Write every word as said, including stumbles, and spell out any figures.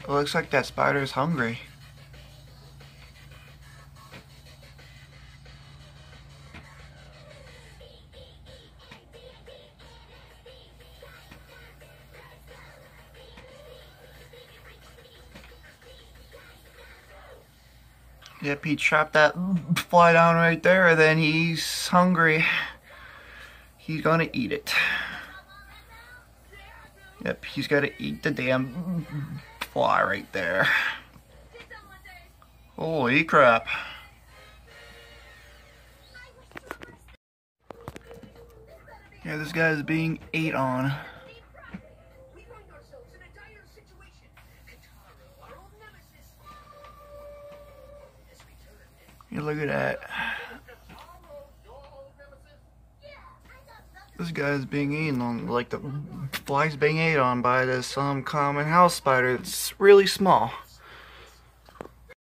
It looks like that spider is hungry. Yep, he trapped that fly down right there, and then he's hungry. He's gonna eat it. Yep, he's gotta eat the damn fly right there. Holy crap. Yeah, this guy is being ate on. Yeah, look at that. This guy is being eaten on, like the fly's being ate on by this um common house spider that's really small.